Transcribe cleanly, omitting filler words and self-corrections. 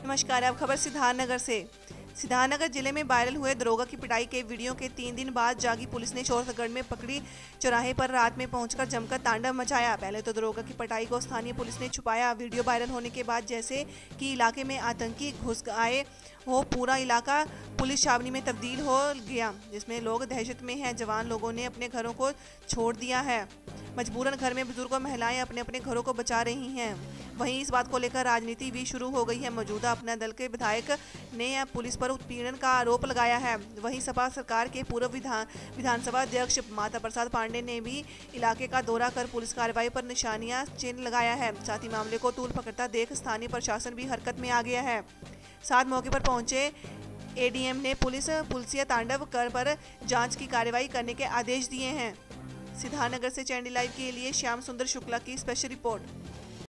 नमस्कार। अब खबर सिद्धार्थनगर से। सिद्धार्थनगर जिले में वायरल हुए दरोगा की पिटाई के वीडियो के 3 दिन बाद जागी पुलिस ने चौरसगढ़ में पकड़ी चौराहे पर रात में पहुंचकर जमकर तांडव मचाया। पहले तो दरोगा की पिटाई को स्थानीय पुलिस ने छुपाया। वीडियो वायरल होने के बाद जैसे कि इलाके में आतंकी घुस आए हो, पूरा इलाका पुलिस छावनी में तब्दील हो गया, जिसमें लोग दहशत में हैं। जवान लोगों ने अपने घरों को छोड़ दिया है। मजबूरन घर में बुजुर्ग और महिलाएं अपने अपने घरों को बचा रही हैं। वहीं इस बात को लेकर राजनीति भी शुरू हो गई है। मौजूदा अपना दल के विधायक ने पुलिस पर उत्पीड़न का आरोप लगाया है। वहीं सपा सरकार के पूर्व विधानसभा अध्यक्ष माता प्रसाद पांडे ने भी इलाके का दौरा कर पुलिस कार्रवाई पर निशानियां चिन्ह लगाया है। साथ ही मामले को तूल पकड़ता देख स्थानीय प्रशासन भी हरकत में आ गया है। साथ मौके पर पहुंचे एडीएम ने पुलिसिया तांडव कर पर जांच की कार्रवाई करने के आदेश दिए हैं। सिद्धार्थनगर से चैनल लाइव के लिए श्याम सुंदर शुक्ला की स्पेशल रिपोर्ट।